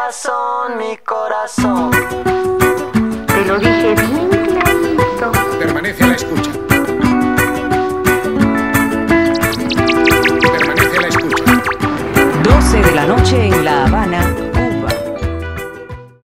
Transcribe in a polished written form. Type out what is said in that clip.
corazón, mi corazón. Te lo dije bien clarito. Permanece a la escucha. Permanece a la escucha. 12 de la noche en La Habana,